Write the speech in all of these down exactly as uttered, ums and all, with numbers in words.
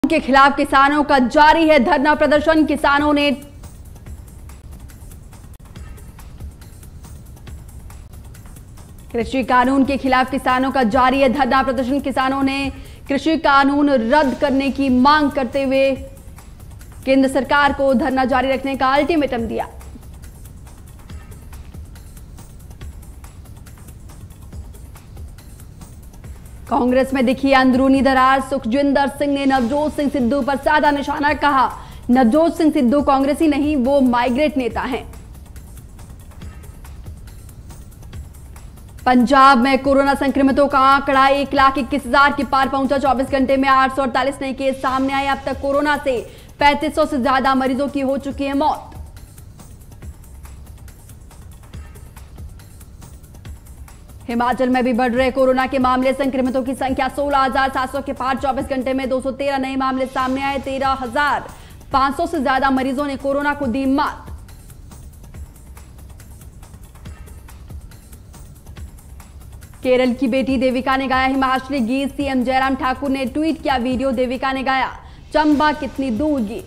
के खिलाफ किसानों का जारी है धरना प्रदर्शन। किसानों ने कृषि कानून के खिलाफ किसानों का जारी है धरना प्रदर्शन। किसानों ने कृषि कानून रद्द करने की मांग करते हुए केंद्र सरकार को धरना जारी रखने का अल्टीमेटम दिया। कांग्रेस में दिखी अंदरूनी दरार। सुखजिंदर सिंह ने नवजोत सिंह सिद्धू पर साधा निशाना। कहा, नवजोत सिंह सिद्धू कांग्रेसी नहीं, वो माइग्रेट नेता हैं। पंजाब में कोरोना संक्रमितों का आंकड़ा एक लाख इक्कीस हजार के पार पहुंचा। चौबीस घंटे में आठ सौ अड़तालीस नए केस सामने आए। अब तक कोरोना से पैंतीस सौ से ज्यादा मरीजों की हो चुकी है मौत। हिमाचल में भी बढ़ रहे कोरोना के मामले। संक्रमितों की संख्या सोलह हजार सात सौ के पार। चौबीस घंटे में दो सौ तेरह नए मामले सामने आए। तेरह हजार पांच सौ से ज्यादा मरीजों ने कोरोना को दी मात। केरल की बेटी देविका ने गाया हिमाचली गीत। सीएम जयराम ठाकुर ने ट्वीट किया वीडियो। देविका ने गाया चंबा कितनी दूर गीत।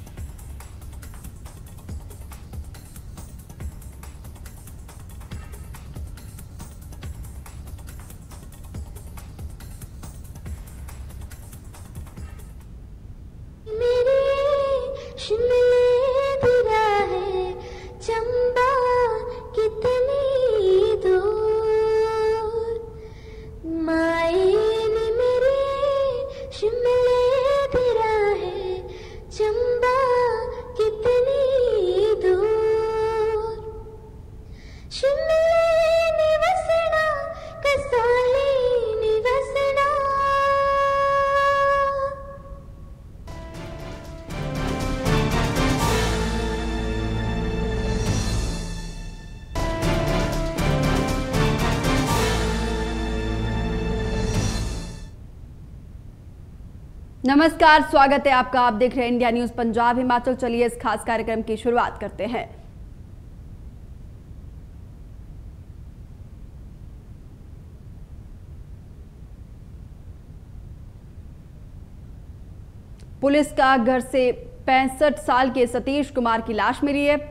नमस्कार, स्वागत है आपका। आप देख रहे हैं इंडिया न्यूज पंजाब हिमाचल। चलिए इस खास कार्यक्रम की शुरुआत करते हैं। पुलिस का घर से पैंसठ साल के सतीश कुमार की लाश मिली है।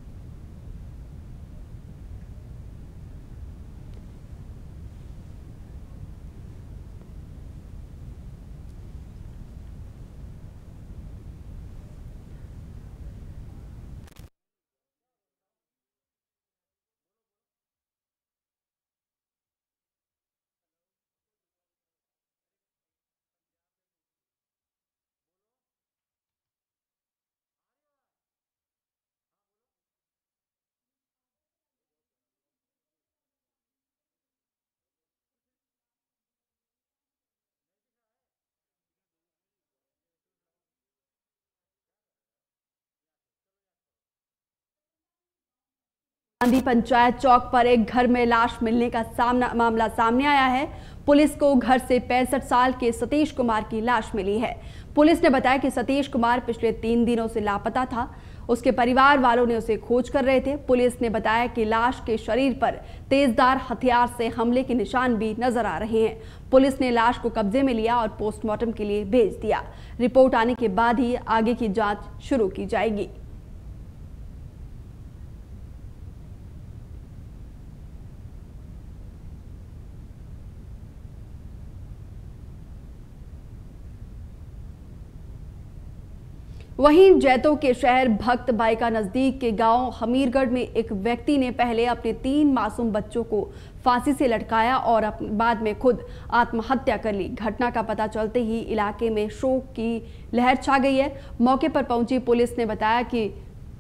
गांधी पंचायत चौक पर एक घर में लाश मिलने का सामना मामला सामने आया है। पुलिस को घर से पैंसठ साल के सतीश कुमार की लाश मिली है। पुलिस ने बताया कि सतीश कुमार पिछले तीन दिनों से लापता था। उसके परिवार वालों ने उसे खोज कर रहे थे। पुलिस ने बताया कि लाश के शरीर पर तेजधार हथियार से हमले के निशान भी नजर आ रहे हैं। पुलिस ने लाश को कब्जे में लिया और पोस्टमार्टम के लिए भेज दिया। रिपोर्ट आने के बाद ही आगे की जांच शुरू की जाएगी। वहीं जैतो के शहर भक्त बाइका नजदीक के गांव हमीरगढ़ में एक व्यक्ति ने पहले अपने तीन मासूम बच्चों को फांसी से लटकाया और बाद में खुद आत्महत्या कर ली। घटना का पता चलते ही इलाके में शोक की लहर छा गई है। मौके पर पहुंची पुलिस ने बताया कि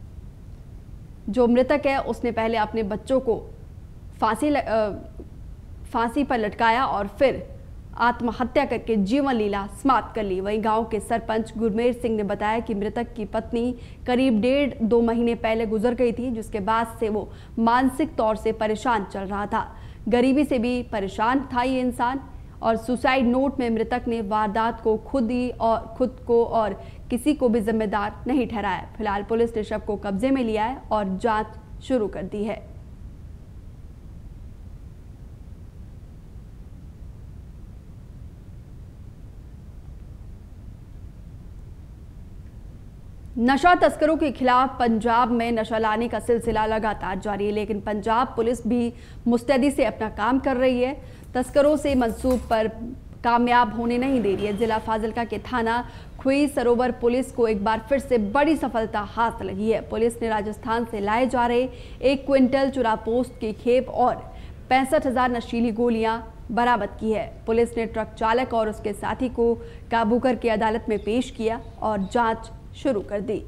जो मृतक है उसने पहले अपने बच्चों को फांसी फांसी पर लटकाया और फिर आत्महत्या करके जीवन लीला समाप्त कर ली। वहीं गांव के सरपंच गुरमेर सिंह ने बताया कि मृतक की पत्नी करीब डेढ़ दो महीने पहले गुजर गई थी, जिसके बाद से वो मानसिक तौर से परेशान चल रहा था। गरीबी से भी परेशान था ये इंसान और सुसाइड नोट में मृतक ने वारदात को खुद ही और खुद को और किसी को भी जिम्मेदार नहीं ठहराया। फिलहाल पुलिस ने शव को कब्जे में लिया है और जांच शुरू कर दी है। नशा तस्करों के खिलाफ पंजाब में नशा लाने का सिलसिला लगातार जारी है, लेकिन पंजाब पुलिस भी मुस्तैदी से अपना काम कर रही है। तस्करों से मंसूब पर कामयाब होने नहीं दे रही है। जिला फाजिलका के थाना खुई सरोवर पुलिस को एक बार फिर से बड़ी सफलता हाथ लगी है। पुलिस ने राजस्थान से लाए जा रहे एक क्विंटल चुरापोस्त की खेप और पैंसठ हजार नशीली गोलियां बरामद की है। पुलिस ने ट्रक चालक और उसके साथी को काबू करके अदालत में पेश किया और जांच शुरू कर दी।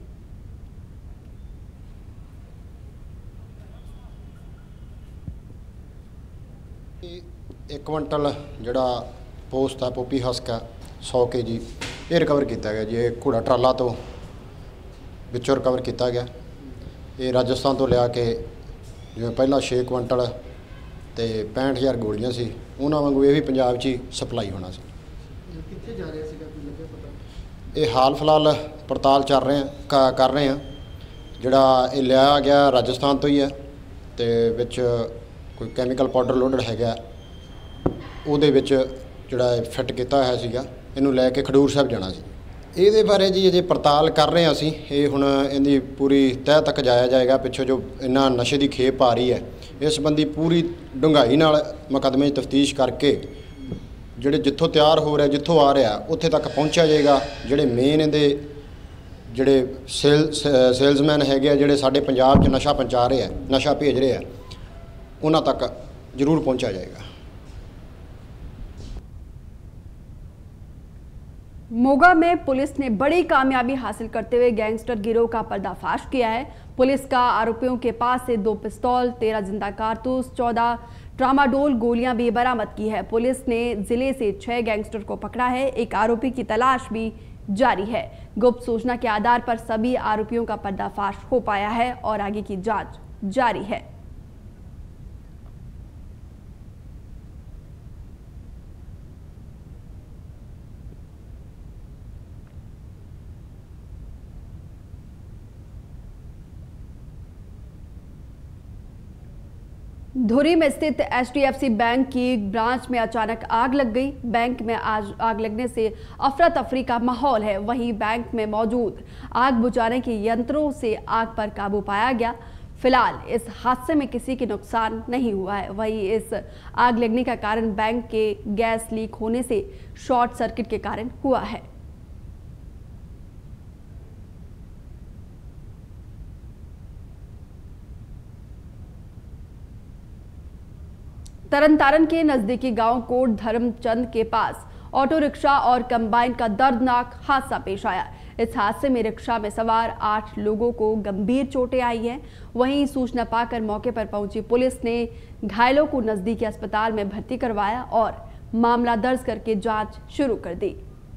एक क्विंटल जड़ा पोस्ट है पोपी हस्क है सौ के जी ये रिकवर किया गया जी। ये घोड़ा ट्राला तो विचों रिकवर किया गया। ये राजस्थान तो लिया के जिवें पहला छे क्विंटल तो पैंठ हज़ार गोलियां सी उन्होंने वांगू ये भी पंजाब च ही सप्लाई होना सी। ये हाल फिलहाल पड़ताल चल रहे हैं का, कर रहे हैं। जिहड़ा ये लिया गया राजस्थान तो ही है तो विच कोई कैमिकल पाउडर लोडड है उहदे विच जिहड़ा फिट किया होया सीगा इनू लैके खडूर साहब जाना सी। ये बारे जी अजे पड़ताल कर रहे हैं असीं। ये हुण इहदी पूरी तह तक जाया जाएगा। पिछों जो इन्ना नशे की खेप आ रही है इस संबंधी पूरी डूंघाई नाल मुकदमे तफ्तीश करके ਜਿਹੜੇ ਜਿੱਥੋਂ ਤਿਆਰ ਹੋ ਰਿਹਾ ਜਿੱਥੋਂ ਆ ਰਿਹਾ ਉੱਥੇ ਤੱਕ ਪਹੁੰਚਿਆ ਜਾਏਗਾ। ਜਿਹੜੇ ਮੇਨ ਇਹਦੇ ਜਿਹੜੇ ਸੇਲ ਸੇਲਜ਼ਮੈਨ ਹੈਗੇ ਆ ਜਿਹੜੇ ਸਾਡੇ ਪੰਜਾਬ 'ਚ ਨਸ਼ਾ ਪਹੁੰਚਾ ਰਹੇ ਆ ਨਸ਼ਾ ਭੇਜ ਰਹੇ ਆ ਉਹਨਾਂ ਤੱਕ ਜ਼ਰੂਰ ਪਹੁੰਚਿਆ ਜਾਏਗਾ। मोगा में पुलिस ने बड़ी कामयाबी हासिल करते हुए गैंगस्टर गिरोह का पर्दाफाश किया है। पुलिस का आरोपियों के पास से दो पिस्तौल, तेरह जिंदा कारतूस, चौदह ट्रामाडोल गोलियां भी बरामद की है। पुलिस ने जिले से छह गैंगस्टर को पकड़ा है। एक आरोपी की तलाश भी जारी है। गुप्त सूचना के आधार पर सभी आरोपियों का पर्दाफाश हो पाया है और आगे की जांच जारी है। धुरी में स्थित H D F C bank की ब्रांच में अचानक आग लग गई। बैंक में आज आग लगने से अफरा तफरी का माहौल है। वहीं बैंक में मौजूद आग बुझाने के यंत्रों से आग पर काबू पाया गया। फिलहाल इस हादसे में किसी के नुकसान नहीं हुआ है। वहीं इस आग लगने का कारण बैंक के गैस लीक होने से शॉर्ट सर्किट के कारण हुआ है। तरनतारन के नजदीकी गांव कोट धर्मचंद के पास ऑटो रिक्शा और कंबाइन का दर्दनाक हादसा पेश आया। इस हादसे में रिक्शा में सवार आठ लोगों को गंभीर चोटें आई हैं। वहीं सूचना पाकर मौके पर पहुंची पुलिस ने घायलों को नजदीकी अस्पताल में भर्ती करवाया और मामला दर्ज करके जांच शुरू कर दी।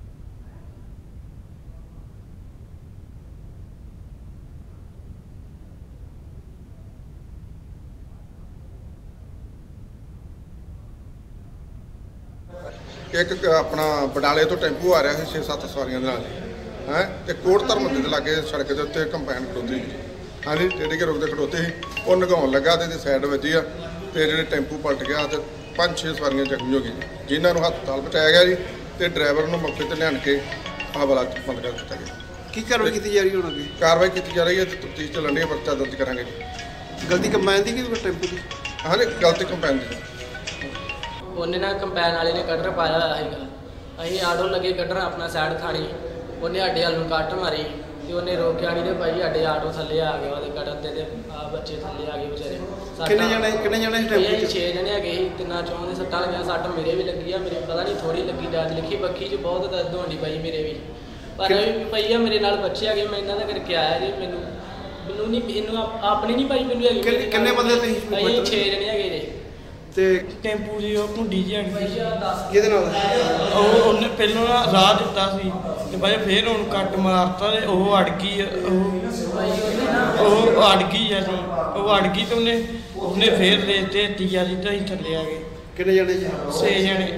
एक अपना बटाले तो टेंपू आ रहा है छे सत्त सवारियों के नाल है तो कोट धर्म के लागे सड़क के उत्ते कंबाइन खड़ोती हाँ जी टेढ़ी के रोकते खड़ोते ही वो नगाउन लगा तो साइड वजी आ तो जो टेंपू पलट गया तो पाँच छे सवारियां जख्मी हो गई जिन्होंने हस्पताल पहुँचाया गया जी तो ड्राइवर को मौके पर लिया के हवाला बंद कर दिया गया। की कार्रवाई की जा रही है होगी कार्रवाई की जा रही है तफ्तीश चलन रही है पर्चा दर्ज करांगे जी। गलती कंबाइन की कि टेंपू की? हाँ जी गलती कंबाइन की। ਉਹਨੇ ਨਾ ਕੰਪੈਨ ਵਾਲੇ ਨੇ ਕਟਰ ਪਾਇਆ ਹੋਇਆ ਸੀਗਾ। ਅਸੀਂ ਆਟੋ ਲੱਗੇ ਕੱਢਣ ਆਪਣਾ ਸਾਈਡ ਖਾਣੀ ਉਹਨੇ ਸਾਡੇ ਵੱਲ ਨੂੰ ਕੱਟ ਮਾਰੀ ਤੇ ਉਹਨੇ ਰੋਕਿਆ ਨਹੀਂ ਤੇ ਭਾਈ ਸਾਡੇ ਆਟੋ ਥੱਲੇ ਆ ਗਿਆ ਉਹਦੇ ਕਟਰ ਤੇ ਤੇ ਆ ਬੱਚੇ ਥੱਲੇ ਆ ਗਏ ਵਿਚਾਰੇ। ਕਿੰਨੇ ਜਣੇ ਕਿੰਨੇ ਜਣੇ ਟੈਂਪੂ ਚ ਛੇ ਜਣੇ ਹੈਗੇ ਸੀ। ਤਿੰਨਾਂ ਚੋਂ ਦੇ ਸੱਟਾਂ ਲੱਗੀਆਂ। ਸੱਟ ਮੇਰੇ ਵੀ ਲੱਗੀ ਆ ਮੇਰੇ ਪਤਾ ਨਹੀਂ ਥੋੜੀ ਲੱਗੀ ਦਰਦ ਲਿਖੀ ਬੱਖੀ 'ਚ ਬਹੁਤ ਦਰਦ ਹੋਣੀ ਪਈ ਮੇਰੇ ਵੀ ਪਰ ਵੀ ਪਈ ਆ ਮੇਰੇ ਨਾਲ ਬੱਚੇ ਹੈਗੇ ਮੈਂ ਇਹਨਾਂ ਦਾ ਕਰਕੇ ਆਇਆ ਜੀ। ਮੈਨੂੰ ਮੈਨੂੰ ਨਹੀਂ ਇਹਨੂੰ ਆਪਣੀ ਨਹੀਂ ਭਾਈ ਮੈਨੂੰ ਹੈਗੀ। ਕਿੰਨੇ ਬੰਦੇ ਤੁਸੀਂ? ਅਸੀਂ ਛੇ ਜਣੇ ਹੈਗੇ ਜੀ। ਤੇ ਟੈਂਪੂ ਜੀ ਉਹ ਭੁੰਡੀ ਜੀ ਆਣੀ ਕਿਹਦੇ ਨਾਲ? ਉਹ ਉਹਨੇ ਪਹਿਲਾਂ ਰਾਹ ਦਿੱਤਾ ਸੀ ਤੇ ਬਾਅਦ ਫੇਰ ਉਹਨੂੰ ਕੱਟ ਮਾਰਤਾ ਤੇ ਉਹ ਅੜ ਗਈ। ਉਹ ਉਹ ਅੜ ਗਈ ਆ ਜੀ ਉਹ ਅੜ ਗਈ ਤੇ ਉਹਨੇ ਉਹਨੇ ਫੇਰ ਰੇਸ ਤੇ ਤੀਆ ਜੀ ਤਾਂ ਹੀ ਥੱਲੇ ਆ ਗਏ। ਕਿੰਨੇ ਜਣੇ ਜੀ? ਛੇ ਜਣੇ।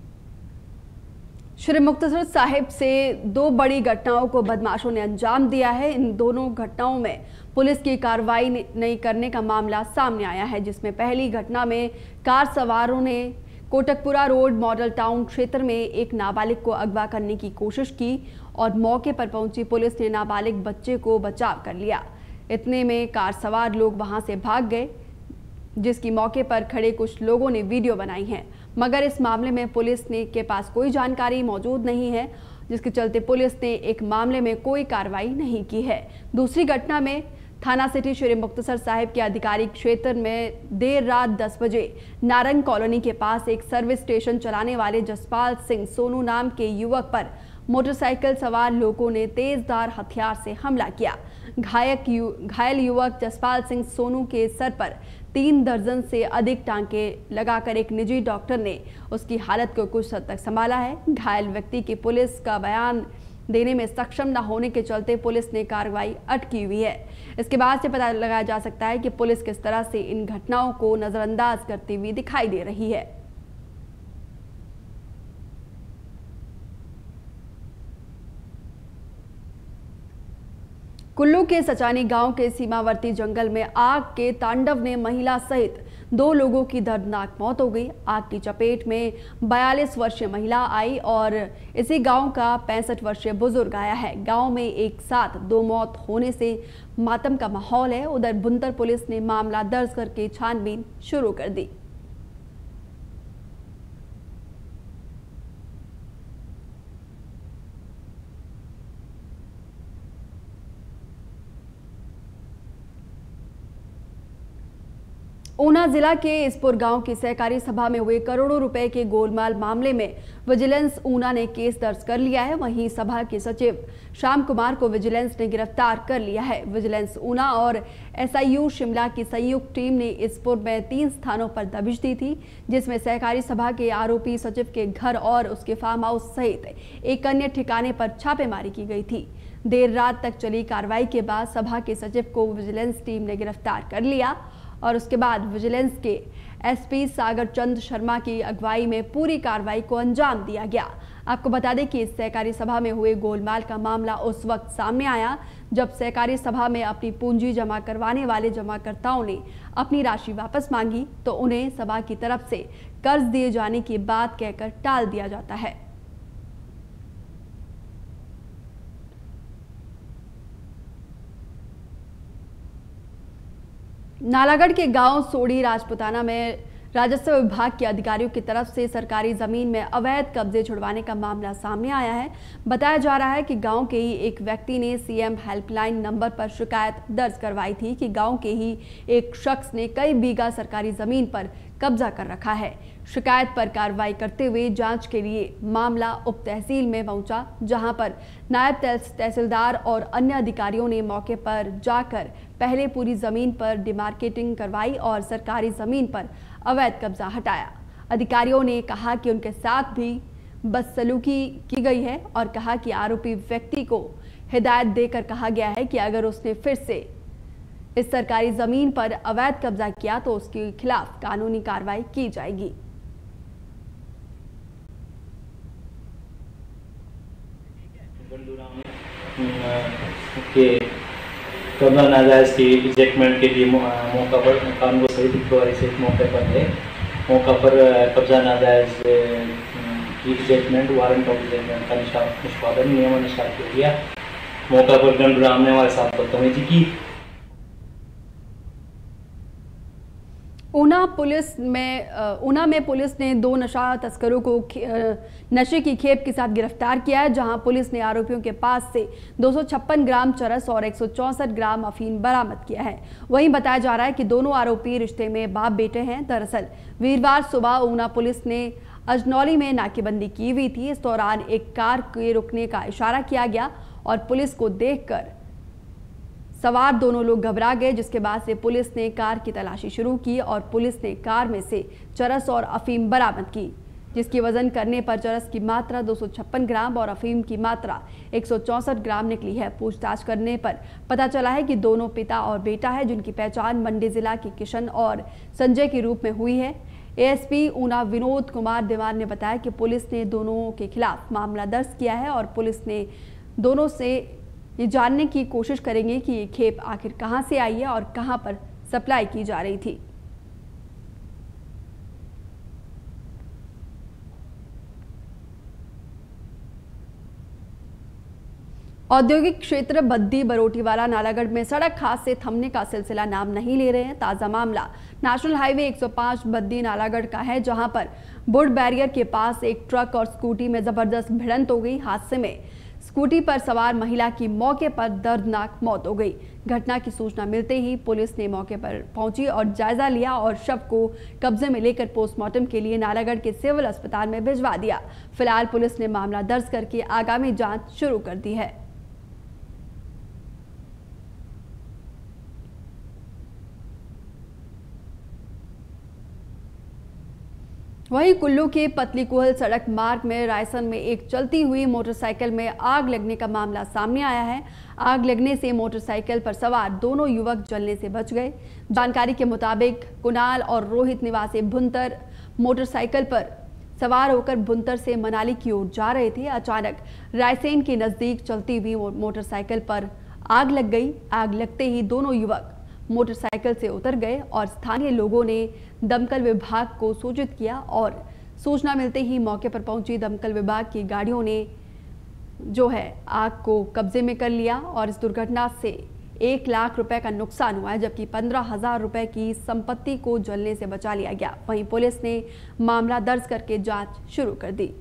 श्री मुक्तसर साहिब से दो बड़ी घटनाओं को बदमाशों ने अंजाम दिया है। इन दोनों घटनाओं में पुलिस की कार्रवाई नहीं करने का मामला सामने आया है, जिसमें पहली घटना में कार सवारों ने कोटकपुरा रोड मॉडल टाउन क्षेत्र में एक नाबालिग को अगवा करने की कोशिश की और मौके पर पहुंची पुलिस ने नाबालिग बच्चे को बचाव कर लिया। इतने में कार सवार लोग वहां से भाग गए, जिसकी मौके पर खड़े कुछ लोगों ने वीडियो बनाई है, मगर इस मामले में पुलिस ने के पास कोई जानकारी मौजूद नहीं है, जिसके चलते पुलिस ने एक मामले में कोई कार्रवाई नहीं की है। दूसरी घटना में थाना सिटी शेर मुक्तसर साहिब के आधिकारिक क्षेत्र में देर रात दस बजे नारंग कॉलोनी के पास एक सर्विस स्टेशन चलाने वाले जसपाल सिंह सोनू नाम के युवक पर मोटरसाइकिल सवार लोगों ने तेजधार हथियार से हमला किया। घायक यु, घायल युवक जसपाल सिंह सोनू के सर पर तीन दर्जन से अधिक टांके लगाकर एक निजी डॉक्टर ने उसकी हालत को कुछ हद तक संभाला है। घायल व्यक्ति की पुलिस का बयान देने में सक्षम न होने के चलते पुलिस ने कार्रवाई अटकी हुई है। इसके बाद से पता लगाया जा सकता है कि पुलिस किस तरह से इन घटनाओं को नजरअंदाज करती हुई दिखाई दे रही है। कुल्लू के सचानी गांव के सीमावर्ती जंगल में आग के तांडव ने महिला सहित दो लोगों की दर्दनाक मौत हो गई। आग की चपेट में बयालीस वर्षीय महिला आई और इसी गांव का पैंसठ वर्षीय बुजुर्ग आया है। गांव में एक साथ दो मौत होने से मातम का माहौल है। उधर बुंतर पुलिस ने मामला दर्ज करके छानबीन शुरू कर दी। ऊना जिला के इसपुर गांव की सहकारी सभा में हुए करोड़ों रुपए के गोलमाल मामले में विजिलेंस ऊना ने केस दर्ज कर लिया है। वहीं सभा के सचिव श्याम कुमार को विजिलेंस ने गिरफ्तार कर लिया है। विजिलेंस ऊना और एसआईयू शिमला की संयुक्त टीम ने इसपुर में तीन स्थानों पर दबिश दी थी, जिसमें सहकारी सभा के आरोपी सचिव के घर और उसके फार्म हाउस सहित एक अन्य ठिकाने पर छापेमारी की गई थी। देर रात तक चली कार्रवाई के बाद सभा के सचिव को विजिलेंस टीम ने गिरफ्तार कर लिया और उसके बाद विजिलेंस के एसपी सागर चंद शर्मा की अगुवाई में पूरी कार्रवाई को अंजाम दिया गया। आपको बता दें कि इस सहकारी सभा में हुए गोलमाल का मामला उस वक्त सामने आया जब सहकारी सभा में अपनी पूंजी जमा करवाने वाले जमाकर्ताओं ने अपनी राशि वापस मांगी तो उन्हें सभा की तरफ से कर्ज दिए जाने की बात कहकर टाल दिया जाता है। नालागढ़ के गांव सोड़ी राजपुताना में राजस्व विभाग के अधिकारियों की तरफ से सरकारी जमीन में अवैध कब्जे छुड़वाने का मामला सामने आया है। बताया जा रहा है कि गांव के ही एक व्यक्ति ने सीएम हेल्पलाइन नंबर पर शिकायत दर्ज करवाई थी कि गांव के ही एक शख्स ने कई बीघा सरकारी जमीन पर कब्जा कर रखा है। शिकायत पर कार्रवाई करते हुए जांच के लिए मामला उप तहसील में पहुंचा, जहां पर नायब तहसीलदार और अन्य अधिकारियों ने मौके पर जाकर पहले पूरी जमीन पर डिमार्केटिंग करवाई और सरकारी जमीन पर अवैध कब्जा हटाया। अधिकारियों ने कहा कि उनके साथ भी बदसलूकी की गई है और कहा कि आरोपी व्यक्ति को हिदायत देकर कहा गया है कि अगर उसने फिर से इस सरकारी जमीन पर अवैध कब्जा किया तो उसके खिलाफ कानूनी कार्रवाई की जाएगी। के कब्जा नाजायज की रिजेक्टमेंट के लिए मौका पर कानून को सही दिखवाई से मौके पर है मौका पर कब्जा नाजायज की रिजेक्टमेंट वारंट ऑफ रिजेक्टमेंट का निष्पादन नियमानुसार किया। मौका पर गंडूराम ने हमारे साथ बदतमीजी की। ऊना पुलिस में ऊना में पुलिस ने दो नशा तस्करों को नशे की खेप के साथ गिरफ्तार किया है, जहां पुलिस ने आरोपियों के पास से दो सौ छप्पन ग्राम चरस और एक सौ चौंसठ ग्राम अफीम बरामद किया है। वहीं बताया जा रहा है कि दोनों आरोपी रिश्ते में बाप बेटे हैं। दरअसल वीरवार सुबह ऊना पुलिस ने अजनौली में नाकेबंदी की हुई थी। इस दौरान एक कार के रुकने का इशारा किया गया और पुलिस को देखकर सवार दोनों लोग घबरा गए, जिसके बाद से पुलिस ने कार की तलाशी शुरू की और पुलिस ने कार में से चरस और अफीम बरामद की, जिसकी वजन करने पर चरस की मात्रा दो सौ छप्पन ग्राम और अफीम की मात्रा एक सौ चौंसठ ग्राम निकली है। पूछताछ करने पर पता चला है कि दोनों पिता और बेटा है, जिनकी पहचान मंडी जिला के किशन और संजय के रूप में हुई है। एएसपी ऊना विनोद कुमार देवान ने बताया कि पुलिस ने दोनों के खिलाफ मामला दर्ज किया है और पुलिस ने दोनों से ये जानने की कोशिश करेंगे कि ये खेप आखिर कहां से आई है और कहां पर सप्लाई की जा रही थी। औद्योगिक क्षेत्र बद्दी बरोटीवाला नालागढ़ में सड़क हादसे थमने का सिलसिला नाम नहीं ले रहे हैं। ताज़ा मामला नेशनल हाईवे एक सौ पाँच बद्दी नालागढ़ का है, जहां पर बुड बैरियर के पास एक ट्रक और स्कूटी में जबरदस्त भिड़ंत हो गई। हादसे में स्कूटी पर सवार महिला की मौके पर दर्दनाक मौत हो गई। घटना की सूचना मिलते ही पुलिस ने मौके पर पहुंची और जायजा लिया और शव को कब्जे में लेकर पोस्टमार्टम के लिए नालागढ़ के सिविल अस्पताल में भिजवा दिया। फिलहाल पुलिस ने मामला दर्ज करके आगामी जांच शुरू कर दी है। वहीं कुल्लू के पतली कुहल सड़क मार्ग में रायसन में एक चलती हुई मोटरसाइकिल में आग लगने का मामला सामने आया है। आग लगने से मोटरसाइकिल पर सवार दोनों युवक जलने से बच गए। जानकारी के मुताबिक कुणाल और रोहित निवासी भुंतर मोटरसाइकिल पर सवार होकर भुंतर से मनाली की ओर जा रहे थे। अचानक रायसेन के नजदीक चलती हुई मोटरसाइकिल पर आग लग गई। आग लगते ही दोनों युवक मोटरसाइकिल से उतर गए और स्थानीय लोगों ने दमकल विभाग को सूचित किया और सूचना मिलते ही मौके पर पहुंची दमकल विभाग की गाड़ियों ने जो है आग को कब्जे में कर लिया और इस दुर्घटना से एक लाख रुपए का नुकसान हुआ है, जबकि पंद्रह हजार रुपए की संपत्ति को जलने से बचा लिया गया। वहीं पुलिस ने मामला दर्ज करके जांच शुरू कर दी।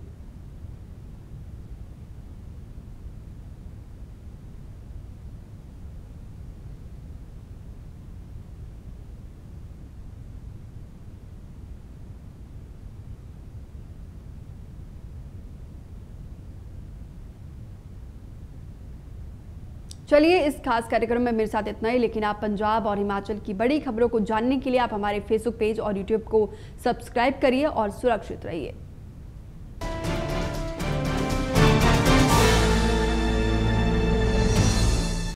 चलिए, इस खास कार्यक्रम में मेरे साथ इतना ही, लेकिन आप पंजाब और हिमाचल की बड़ी खबरों को जानने के लिए आप हमारे फेसबुक पेज और यूट्यूब को सब्सक्राइब करिए और सुरक्षित रहिए।